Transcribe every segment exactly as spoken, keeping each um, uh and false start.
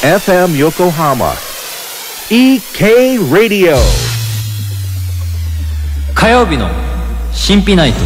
エフエム 横浜 イーケー Radio 火曜日の神秘ナイト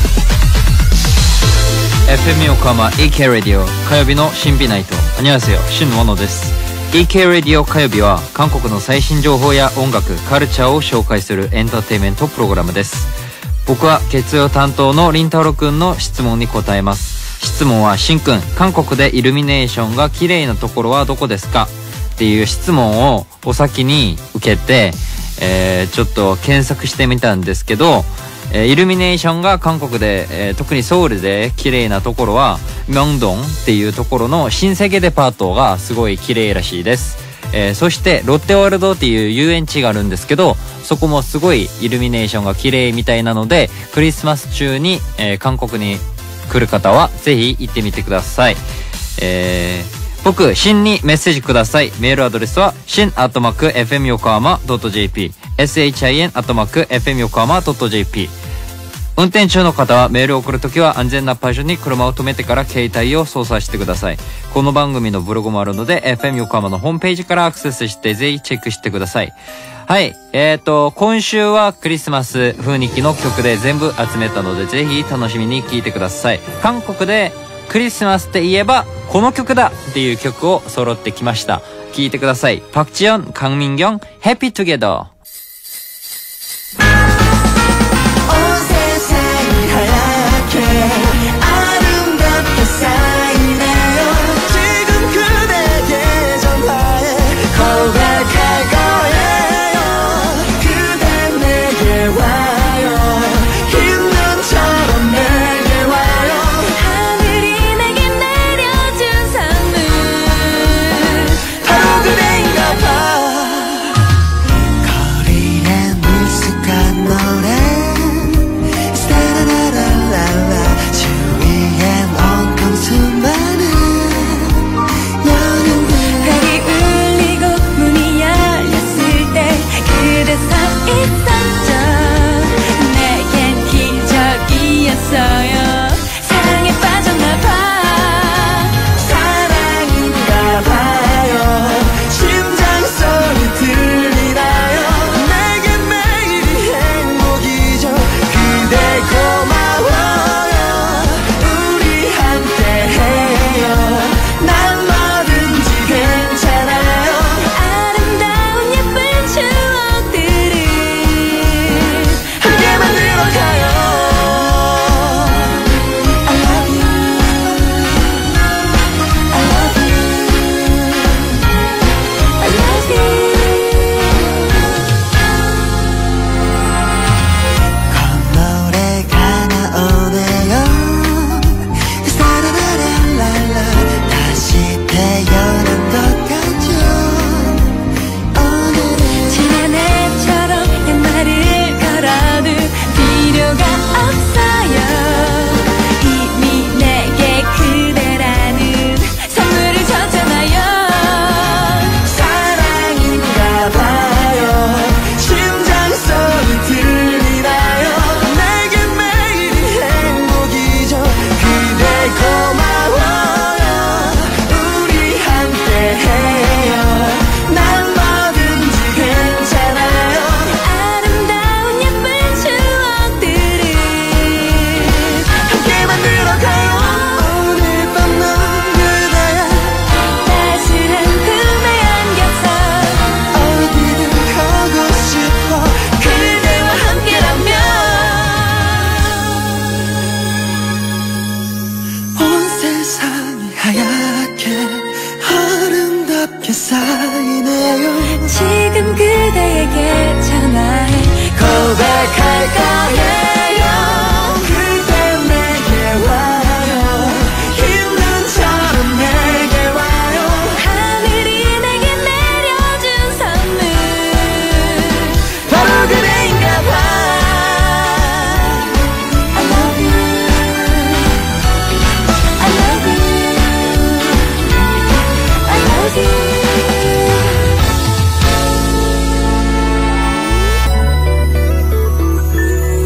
エフエム 横浜 イーケー Radio 火曜日の神秘ナイト。안녕하세요、신원호です。 イーケー Radio 火曜日は韓国の最新情報や音楽、カルチャーを紹介するエンターテインメントプログラムです。僕は月曜担当のリンタロウくんの質問に答えます。質問は、しんくん、韓国でイルミネーションが綺麗なところはどこですかっていう質問をお先に受けて、えー、ちょっと検索してみたんですけど、えー、イルミネーションが韓国で、えー、特にソウルで綺麗なところはミョンドンっていうところの新世界デパートがすごい綺麗らしいです。えー、そしてロッテワールドっていう遊園地があるんですけど、そこもすごいイルミネーションが綺麗みたいなので、クリスマス中に、えー、韓国に来る方はぜひ行ってみてください。えー僕、シンにメッセージください。メールアドレスは、シンアットマーク エフエム 横浜 ドット ジェーピー、シン アットマーク エフエム 横浜 ドット ジェーピー。運転中の方はメールを送るときは安全な場所に車を止めてから携帯を操作してください。この番組のブログもあるので、エフエム 横浜のホームページからアクセスしてぜひチェックしてください。はい。えっと、今週はクリスマス雰囲気の曲で全部集めたので、ぜひ楽しみに聴いてください。韓国でクリスマスって言えばこの曲だっていう曲を揃ってきました。聴いてください。パクチヨン、カンミンギョン、Happy Together。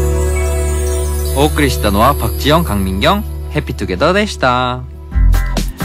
お送りしたのはパクチヨン、カンミンギョン、ヘッピートゥゲダーでした。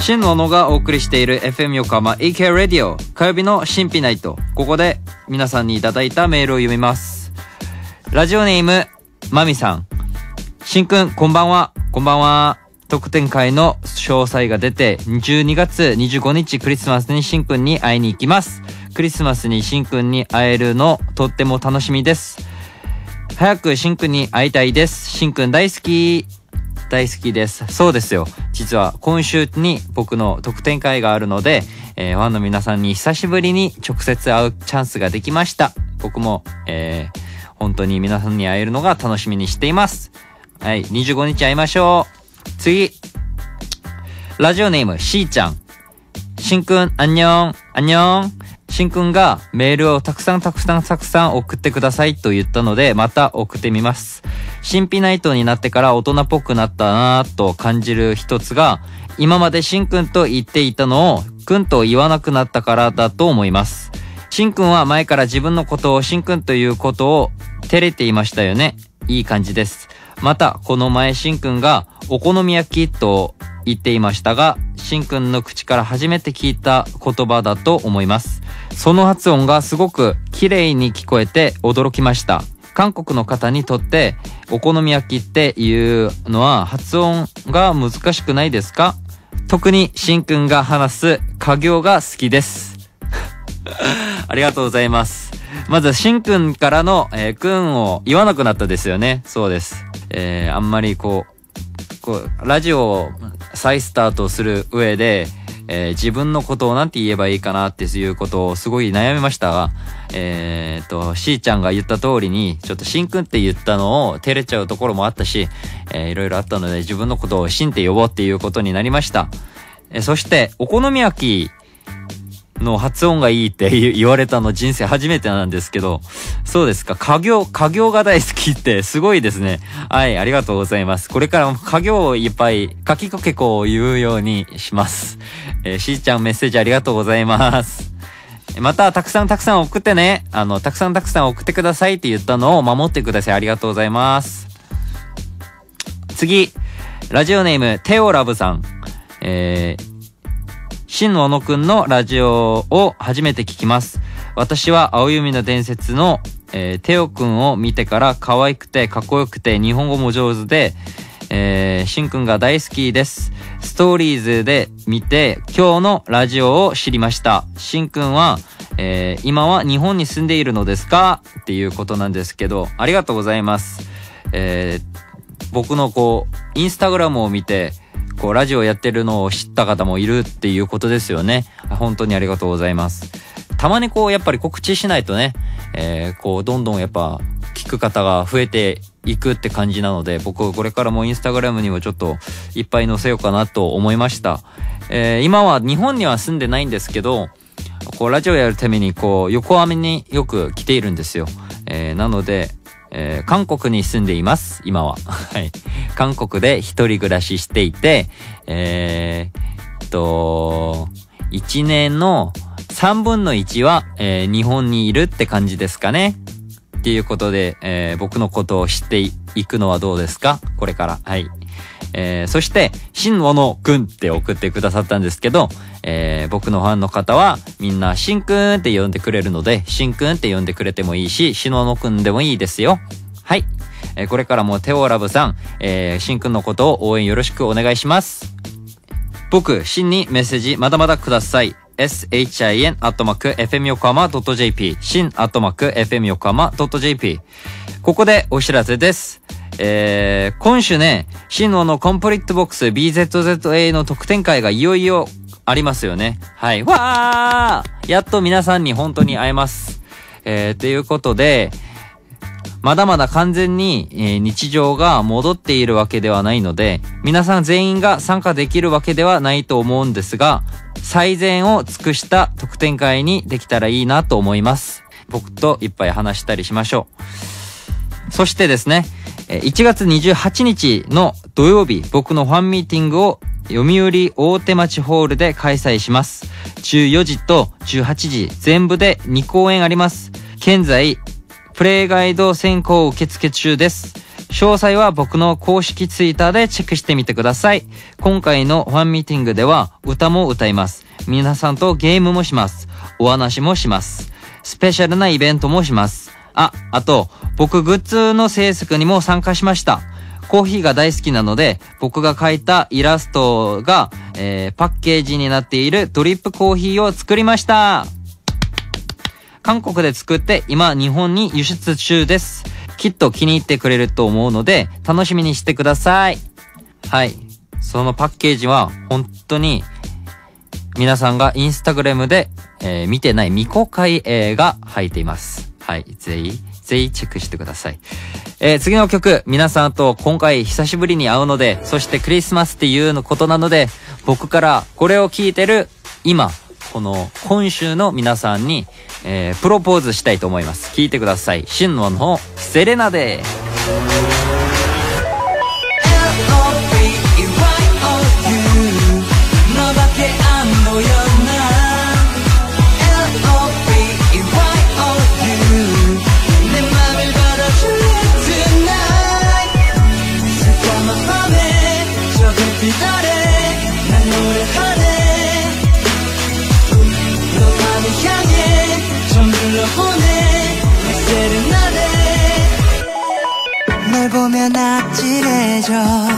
シンののがお送りしている エフエム 横浜 イーケー ラジオ火曜日の神秘ナイト。ここで皆さんにいただいたメールを読みます。ラジオネームマミさん。しんくんこんばんは。こんばんは。特典会の詳細が出てじゅうにがつにじゅうごにちクリスマスにしんくんに会いに行きます。クリスマスにしんくんに会えるのとっても楽しみです。早くしんくんに会いたいです。しんくん大好き。大好きです。そうですよ。実は今週に僕の特典会があるので、えー、ファンの皆さんに久しぶりに直接会うチャンスができました。僕も、えー、本当に皆さんに会えるのが楽しみにしています。はい、にじゅうごにち会いましょう。次。ラジオネームしーちゃん。しんくん、あんにょん、あんにょん。しんくんがメールをたくさんたくさんたくさん送ってくださいと言ったので、また送ってみます。神秘ナイトになってから大人っぽくなったなぁと感じる一つが、今までしんくんと言っていたのをくんと言わなくなったからだと思います。しんくんは前から自分のことをしんくんということを照れていましたよね。いい感じです。また、この前しんくんがお好み焼きと言っていましたが、しんくんの口から初めて聞いた言葉だと思います。その発音がすごく綺麗に聞こえて驚きました。韓国の方にとってお好み焼きっていうのは発音が難しくないですか？特にしんくんが話す家業が好きです。ありがとうございます。まずしんくんからの、えー、くんを言わなくなったですよね。そうです。えー、あんまりこう、こうラジオを再スタートする上で、えー、自分のことをなんて言えばいいかなっていうことをすごい悩みましたが、えー、っと、しーちゃんが言った通りに、ちょっとしんくんって言ったのを照れちゃうところもあったし、えー、いろいろあったので自分のことをしんって呼ぼうっていうことになりました。えー、そして、お好み焼きの発音がいいって言われたの人生初めてなんですけど、そうですか。家業、家業が大好きってすごいですね。はい、ありがとうございます。これからも家業をいっぱいかきかけこを言うようにします。えー、しーちゃんメッセージありがとうございます。また、たくさんたくさん送ってね。あの、たくさんたくさん送ってくださいって言ったのを守ってください。ありがとうございます。次、ラジオネーム、テオラブさん。えー、しんののくんのラジオを初めて聞きます。私は青弓の伝説の、えー、テオくんを見てから可愛くてかっこよくて日本語も上手で、えー、しんくんが大好きです。ストーリーズで見て今日のラジオを知りました。しんくんは、えー、今は日本に住んでいるのですかっていうことなんですけど、ありがとうございます。えー、僕のこうインスタグラムを見てこうラジオやってるのを知った方もいるっていうことですよね。本当にありがとうございます。たまにこうやっぱり告知しないとね、えー、こうどんどんやっぱ聞く方が増えていくって感じなので、僕これからもインスタグラムにもちょっといっぱい載せようかなと思いました。えー、今は日本には住んでないんですけど、こうラジオやるためにこう横浜によく来ているんですよ。えー、なので、えー、韓国に住んでいます、今は。はい。韓国で一人暮らししていて、えー、っと、一年の三分の一は、えー、日本にいるって感じですかね。っていうことで、えー、僕のことを知っていくのはどうですか？これから。はい。えー、そして、しんののくんって送ってくださったんですけど、えー、僕のファンの方はみんなしんくんって呼んでくれるので、しんくんって呼んでくれてもいいし、しののくんでもいいですよ。はい。えー、これからもテオラブさん、えー、しんくんのことを応援よろしくお願いします。僕、しんにメッセージまだまだください。シン アットマーク エフエム 横浜 .jp シン アットマーク エフエム 横浜 .jp ここでお知らせです。えー、今週ね、シンノのコンプリートボックス ビーゼットゼットエー の特典会がいよいよありますよね。はい。わー！やっと皆さんに本当に会えます。えー、ということで、まだまだ完全に、えー、日常が戻っているわけではないので、皆さん全員が参加できるわけではないと思うんですが、最善を尽くした特典会にできたらいいなと思います。僕といっぱい話したりしましょう。そしてですね、いちがつにじゅうはちにちの土曜日、僕のファンミーティングを読売大手町ホールで開催します。じゅうよじとじゅうはちじ、全部でにこうえんあります。現在、プレイガイド選考受付中です。 詳細は僕の公式ツイッターでチェックしてみてください。今回のファンミーティングでは歌も歌います。皆さんとゲームもします。お話もします。スペシャルなイベントもします。あ、あと、僕グッズの制作にも参加しました。コーヒーが大好きなので、僕が描いたイラストが、えー、パッケージになっているドリップコーヒーを作りました。韓国で作って今日本に輸出中です。きっと気に入ってくれると思うので楽しみにしてください。はい。そのパッケージは本当に皆さんがインスタグラムで、えー、見てない未公開絵が入っています。はい。ぜひ、ぜひチェックしてください。えー、次の曲、皆さんと今回久しぶりに会うので、そしてクリスマスっていうのことなので、僕からこれを聞いてる今、この今週の皆さんに、えー、プロポーズしたいと思います。聞いてください。シンノのセレナデ。 널 보면 아찔해져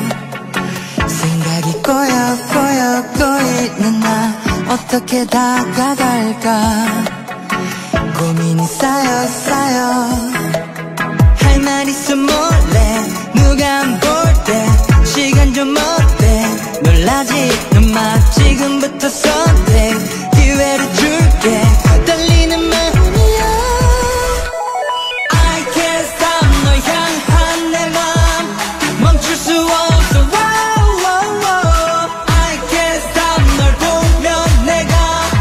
생각이 꼬여 꼬여 꼬이는 나 어떻게 다가갈까 고민이 쌓여 쌓여 할 말 있어 몰래 누가 안 볼 때 시간 좀 어때 놀라지는 마 지금부터 선택 기회를 줄게 떨리는 마음이야 I can't stop 널 향한 내 맘 멈출 수 없어 wow, wow, wow. I can't stop 널 보면 내가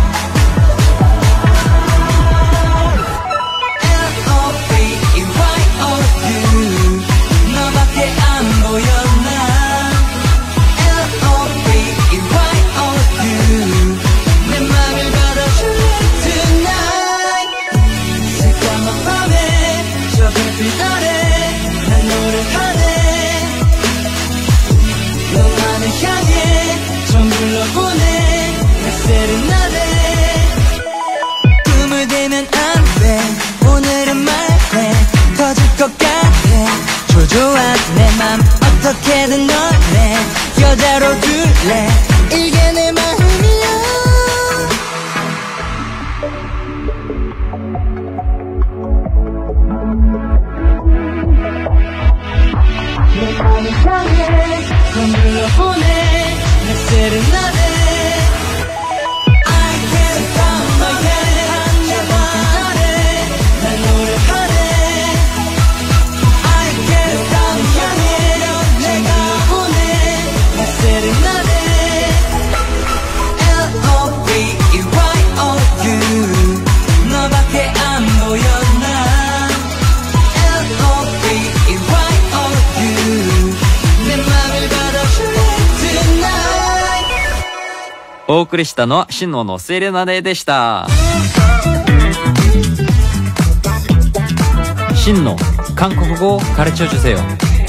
L O V E Y O U 너밖에 안 보여 난 L O V E Y O U 내 맘을 받아줄래 tonight 새까만 밤에 저 별빛 아래 난 노래하네 너만을 향해 좀 불러보내 내 세레나데 꿈을 대면 안돼 오늘은 말해 터질 것 같아 초조한 내 맘 어떻게든 널 내 여자로 둘래 이게 내 마음이야 내 맘을 향해 좀 불러보내 내 세레나데 I can't stop 널 향한 내 맘 아래 난 노래하네 I can't stop 향해 내가 보내 내 세레나데 L O V E Y O U 너밖에 안 보여 난 L O V E Y O U 내 맘을 받아줄래 tonight お送りしたのはシンノのセレナデでした。シンノ韓国語をカルチャー주세요。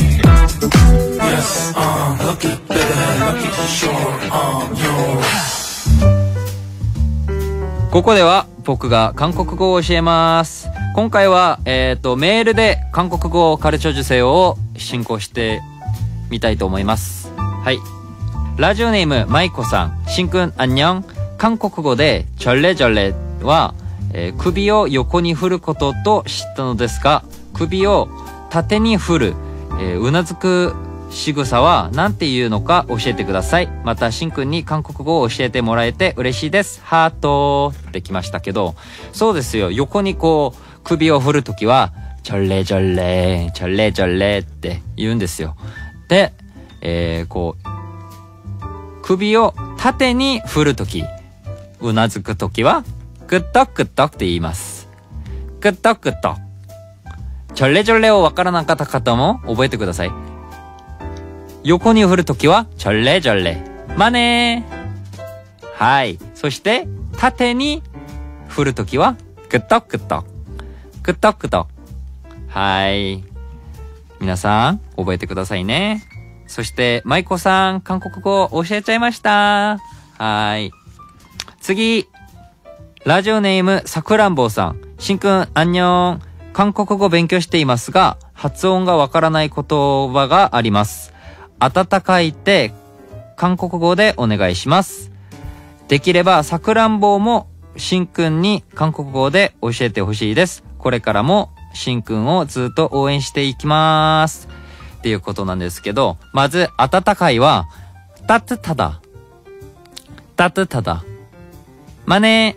ここでは僕が韓国語を教えます。今回は、えっと、メールで韓国語カルチャー受精を進行してみたいと思います。はい。ラジオネーム、まいこさん。しんくん、あんにょん。韓国語で、ジョレジョレは、えー、首を横に振ることと知ったのですが、首を縦に振る、えー、うなずく仕草は何て言うのか教えてください。またしんくんに韓国語を教えてもらえて嬉しいです。ハートってきましたけど、そうですよ。横にこう首を振るときはジョレジョレジョレジョレって言うんですよ。で、えー、こう首を縦に振るとき、うなずくときはグッドグッドって言います。グッドグッド。ジョレジョレをわからなかった方も覚えてください。横に振るときはジョレジョレ。まねー。はい。そして縦に振るときはグッドグッド。グッドグッド。はい。皆さん覚えてくださいね。そして、舞子さん、韓国語教えちゃいました。はーい。次。ラジオネーム、さくらんぼうさん。しんくん、あんにょん。韓国語勉強していますが、発音がわからない言葉があります。温かいって韓国語でお願いします。できればさくらんぼうもしんくんに韓国語で教えてほしいです。これからもしんくんをずっと応援していきます。っていうことなんですけど、まず温かいはたつただたつただまね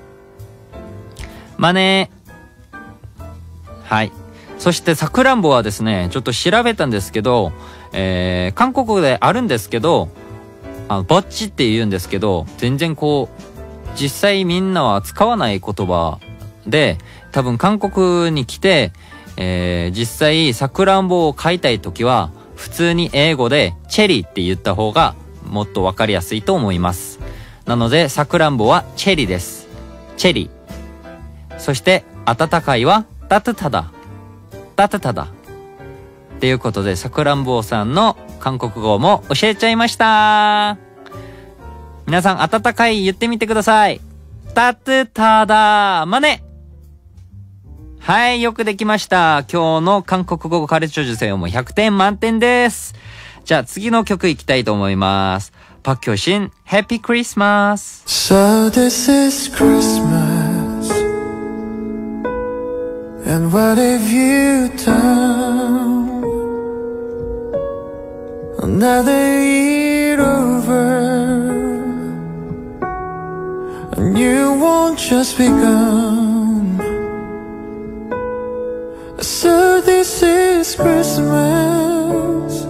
まねはい。そしてさくらんぼはですね、ちょっと調べたんですけど、えー、韓国語であるんですけど、あの、ぼっちって言うんですけど、全然こう、実際みんなは使わない言葉で、多分韓国に来て、えー、実際さくらんぼを買いたいときは、普通に英語でチェリーって言った方がもっとわかりやすいと思います。なので、さくらんぼはチェリーです。チェリー。そして、温かいはタトゥタだ。タトゥタだ。っていうことで、さくらんぼさんの韓国語も教えちゃいました。皆さん、温かい言ってみてください。タトゥタだ。まね。はい、よくできました。今日の韓国語カルチャー受精もひゃくてん満点です。じゃあ次の曲いきたいと思います。パク・キョシン、Happy Christmas。 So this is Christmas. And what have you done? Another year over, and you won't just begun. So this is Christmas.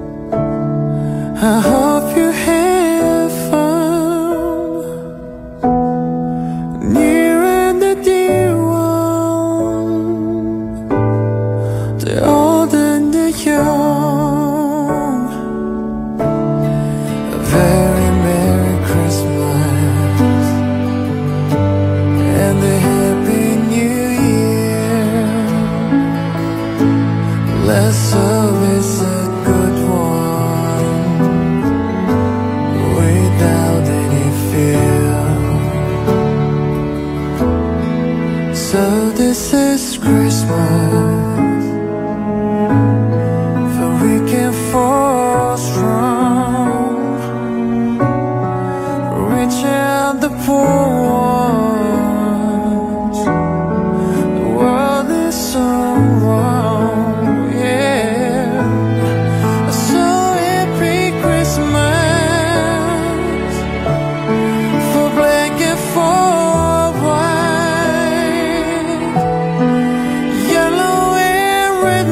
I hope you have fun, near and the dear one, the old and the young. A very Merry Christmas and a Happy New Year. Let's always a good one, without any fear. So this is Christmas, for we can fall strong, reach out the poor ones. The world is so wrong, yeah. So happy Christmas, for black and for white, yellow and red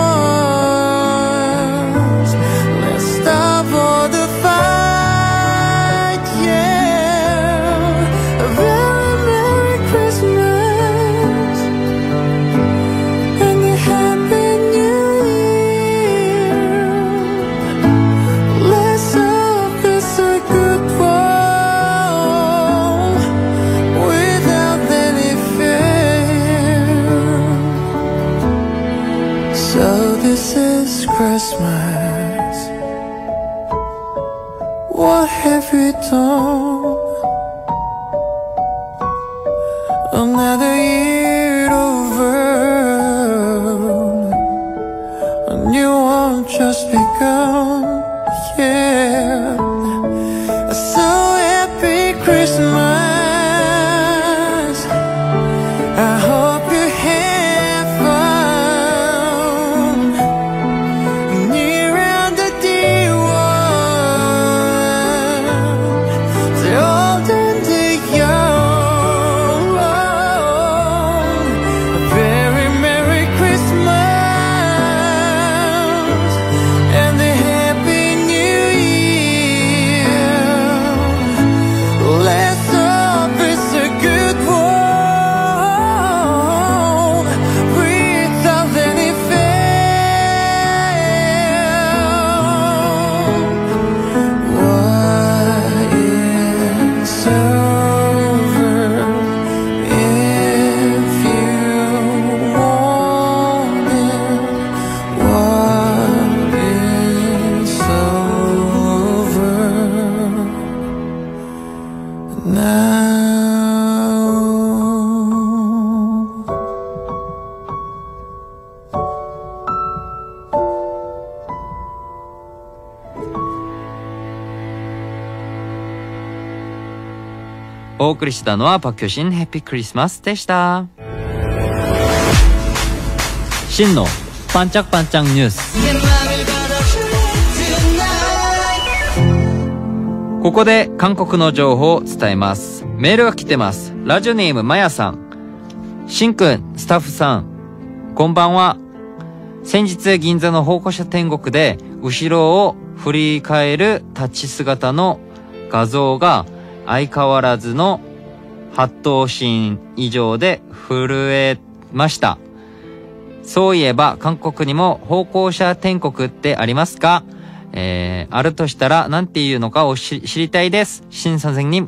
ones. Let's stop all the fight, yeah. A very Merry Christmas and a Happy New Year. Let's hope it's a good one, without any fear. So this is Christmas. What have we done? Another year over, a new one just begun, yeah. So happy Christmas, I hope you have fun, near and the dear one, the old and the young. お送りしたのはパク・キョシンヘッピークリスマスでした。真のパンチャクパンチャンニュース。ここで韓国の情報を伝えます。メールが来てます。ラジオネームまやさん。しんくん、スタッフさん、こんばんは。先日銀座の歩行者天国で後ろを振り返る立ち姿の画像が相変わらずのはち頭身以上で震えました。そういえば韓国にも歩行者天国ってありますか？えー、あるとしたら何て言うのかを知りたいです。신 선생님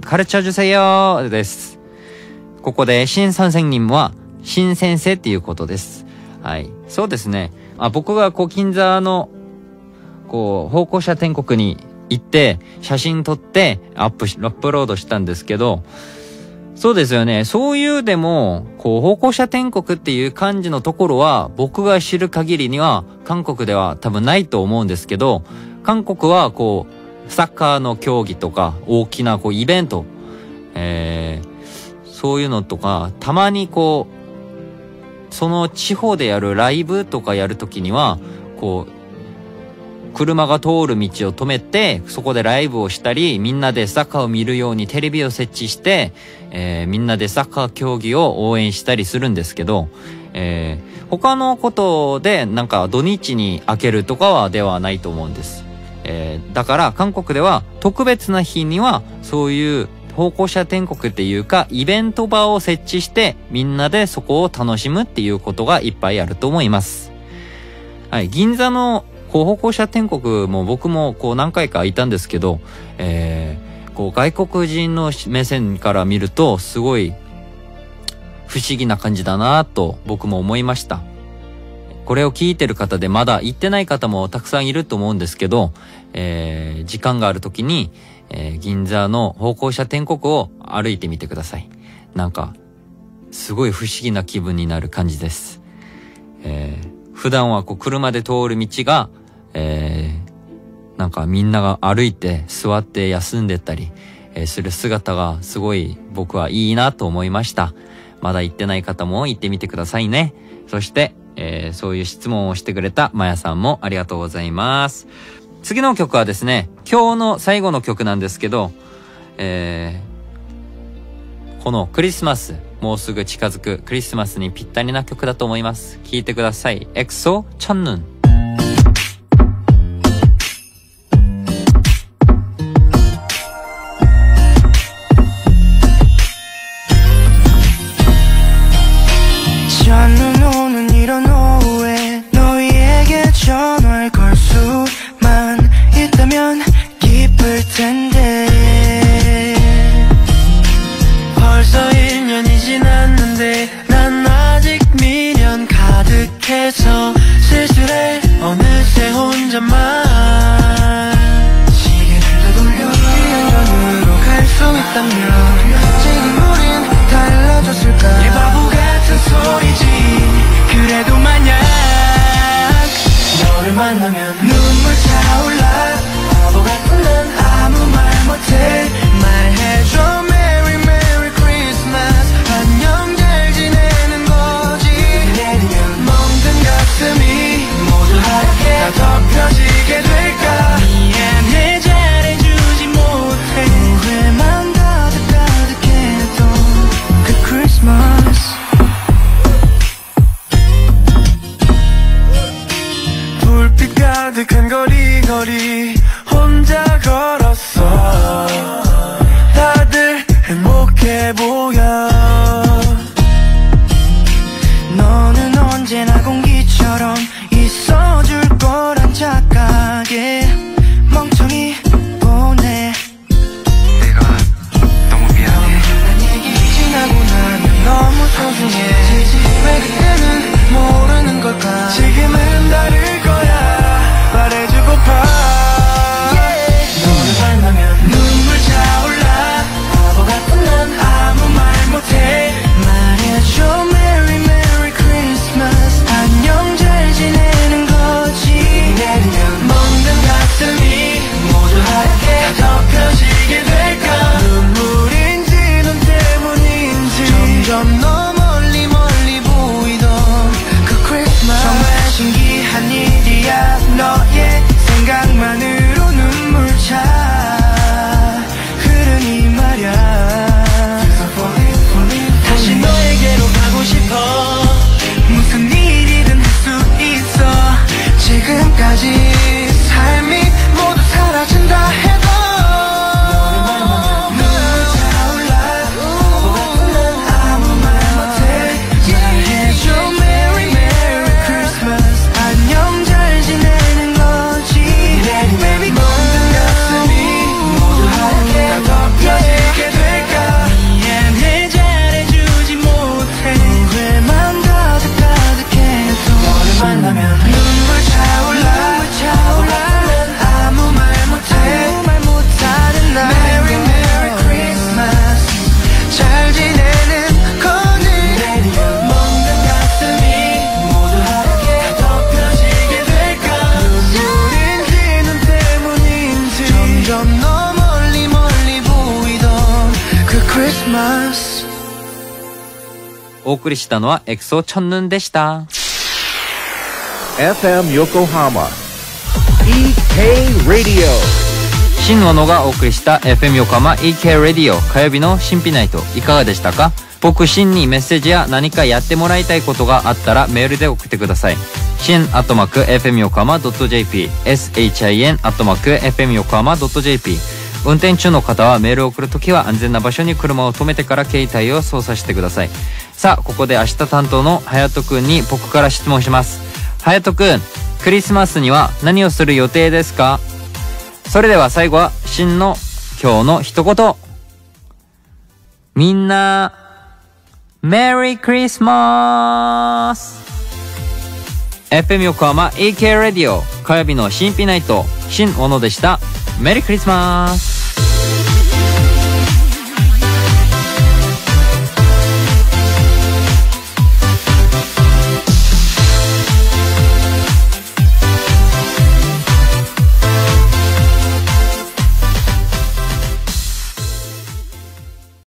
가르쳐주세요です。ここで신 선생님は신先生っていうことです。はい。そうですね。あ、僕がこう銀座のこう歩行者天国に行って写真撮ってアップし、アップロードしたんですけど、そうですよね。そういうでも、こう、歩行者天国っていう感じのところは、僕が知る限りには、韓国では多分ないと思うんですけど、韓国はこう、サッカーの競技とか、大きなこう、イベント、えー、そういうのとか、たまにこう、その地方でやるライブとかやるときには、こう、車が通る道を止めて、そこでライブをしたり、みんなでサッカーを見るようにテレビを設置して、えー、みんなでサッカー競技を応援したりするんですけど、えー、他のことでなんか土日に開けるとかはではないと思うんです。えー、だから韓国では特別な日にはそういう歩行者天国っていうかイベント場を設置してみんなでそこを楽しむっていうことがいっぱいあると思います。はい、銀座のこう歩行者天国も僕もこう何回かいたんですけど、えー、こう外国人の目線から見るとすごい不思議な感じだなと僕も思いました。これを聞いてる方でまだ行ってない方もたくさんいると思うんですけど、えー、時間がある時に、えー、銀座の歩行者天国を歩いてみてください。なんかすごい不思議な気分になる感じです。えー、普段はこう車で通る道がえー、なんかみんなが歩いて座って休んでったり、えー、する姿がすごい僕はいいなと思いました。まだ行ってない方も行ってみてくださいね。そして、えー、そういう質問をしてくれたまやさんもありがとうございます。次の曲はですね、今日の最後の曲なんですけど、えー、このクリスマス、もうすぐ近づくクリスマスにぴったりな曲だと思います。聴いてください。エクソ첫눈。 Christmas. お送りしたのはエクソチョンヌンでした。 エフエム Yokohama イーケー Radio。 シンノノがお送りした エフエム 横浜 イーケー Radio 火曜日の神秘ナイトいかがでしたか？僕シンにメッセージや何かやってもらいたいことがあったらメールで送ってください。シンアットマーク エフエム 横浜 ドット ジェーピー シン アットマーク エフエム 横浜 ドット ジェーピー。 運転中の方はメールを送るときは安全な場所に車を止めてから携帯を操作してください。さあここで明日担当のハヤトくんに僕から質問します。ハヤトくん、クリスマスには何をする予定ですか？それでは最後はシンの今日の一言。みんなメリークリスマス。 エフエム 横浜 イーケー ラディオ火曜日の神秘ナイト、シンオノでした。メリークリスマス。